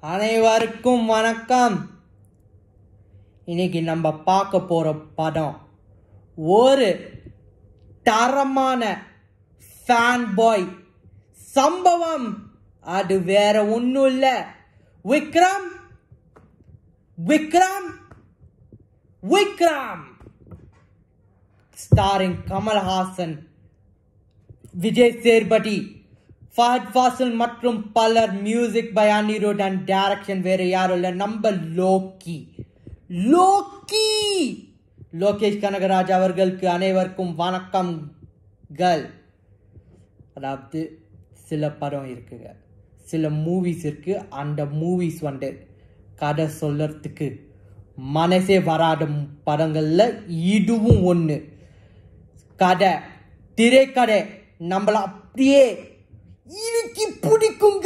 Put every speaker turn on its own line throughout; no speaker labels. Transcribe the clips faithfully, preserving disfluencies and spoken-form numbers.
அனைவருக்கும் வணக்கம். இன்னைக்கு நம்ம பார்க்க போற படம் ஒரு தரமான ஃபேன் பாய் சம்பவம். அது வேற ஒன்றும் இல்லை, விக்ரம் விக்ரம் விக்ரம் ஸ்டாரிங் கமல்ஹாசன், விஜய் சேதுபதி, ஃபஹத் ஃபாசில் மற்றும் பலர். Music by Anirudh and direction வேற யாரும் இல்லை, நம்ம லோக்கி லோக்கி லோகேஷ் கனகராஜ் அவர்களுக்கு அனைவருக்கும் வணக்கம்கள். அதாவது சில படம் இருக்குங்க, சில மூவிஸ் இருக்கு. அந்த மூவிஸ் வந்து கதை சொல்லறதுக்கு மனசே வராத படங்கள்ல இதுவும் ஒன்று. கதை திரைக்கதை நம்மள அப்படியே இறுக்கி பிடிக்குங்க.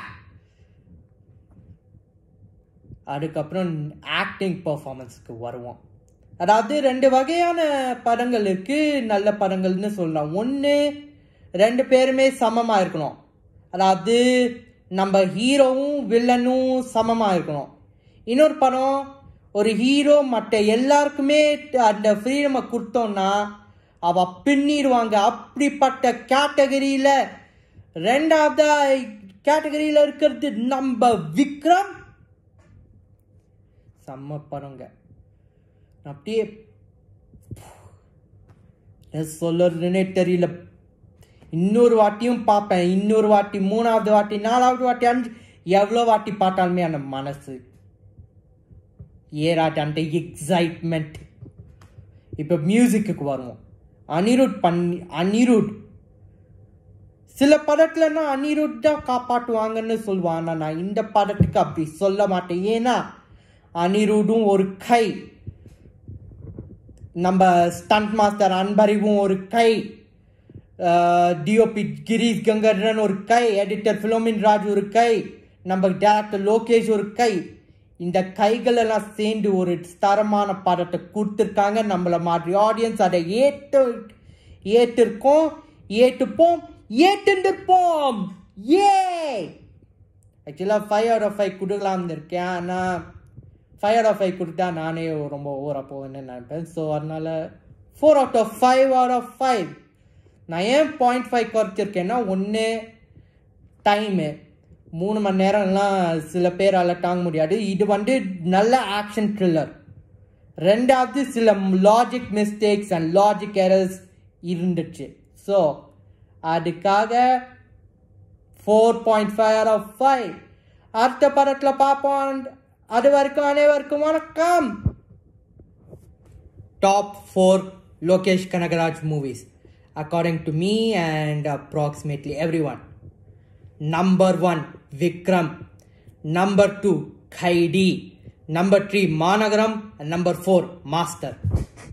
அதுக்கப்புறம் ஆக்டிங் பர்ஃபார்மன்ஸ்க்கு வருவோம். அதாவது ரெண்டு வகையான படங்கள் இருக்கு, நல்ல படங்கள்னு சொல்லலாம். ஒன்று, ரெண்டு பேருமே சமமா இருக்கணும். அதாவது நம்ம ஹீரோவும் வில்லனும் சமமா இருக்கணும். இன்னொரு படம், ஒரு ஹீரோ மற்ற எல்லாருக்குமே அந்த ஃப்ரீடமை கொடுத்தோம்னா அவ பின்னிடுவாங்க. அப்படிப்பட்ட கேட்டகரியில ரெண்டாவது கேட்டகரியில இருக்கிறது நம்ம விக்ரம். செம்ம படங்க. அப்படியே சொல்லுறதுன்னே தெரியல. இன்னொரு வாட்டியும் பார்ப்பேன், இன்னொரு வாட்டி, மூணாவது வாட்டி, நாலாவது வாட்டி, அஞ்சு, எவ்வளோ வாட்டி பார்த்தாலுமே அந்த மனசு ஏறாட்ட அந்த எக்ஸைட்மெண்ட். இப்போ மியூசிக்கு வருவோம். அனிருத் பண்ணி அனிருத் சில படத்துலன்னா அனிருத் தான் காப்பாற்றுவாங்கன்னு சொல்லுவான். ஆனால் நான் இந்த படத்துக்கு அப்படி சொல்ல மாட்டேன். ஏன்னா அனிருத்தும் ஒரு கை, நம்ம ஸ்டண்ட் மாஸ்டர் அன்பறிவும் ஒரு கை, டிஓபி கிரீஷ் கங்கர்ரன் ஒரு கை, எடிட்டர் பிலோமின் ராஜ் ஒரு கை, நம்ம டேரக்டர் லோகேஷ் ஒரு கை. இந்த கைகள் எல்லாம் சேர்ந்து ஒரு தரமான படத்தை கொடுத்துருக்காங்க. நம்மள மாதிரி ஆடியன்ஸ் அதை ஏற்று ஏற்றிருக்கோம், ஏற்றுப்போம், ஏற்றுப்போம். ஏ ஆக்சுவலாக ஃபைவ் அவுட் ஆஃப் ஃபைவ் கொடுக்கலாம்னு இருக்கேன். ஆனால் ஃபைவ் அவுட் ஆஃப் ஃபைவ் கொடுத்தா நானே ரொம்ப ஓவராக போவேன்னு நினைப்பேன். ஸோ அதனால four out of five out of five. நான் ஏன் பாயிண்ட் ஃபைவ் குறைச்சிருக்கேன்னா, ஒன்று டைமு, மூணு மணி நேரம்லாம் சில பேரால் தாங்க முடியாது. இது வந்து நல்ல ஆக்ஷன் த்ரில்லர். ரெண்டாவது சில logic mistakes and logic errors இருந்துச்சு. ஸோ அதுக்காக four point five out of five. அடுத்த படத்தில் பார்ப்போம். அது வரைக்கும் அனைவருக்கும் வணக்கம். Top four Lokesh Kanagaraj movies according to me and approximately everyone. Number one, Vikram. Number two, Khaidi. Number three, Managaram. And number four, Master.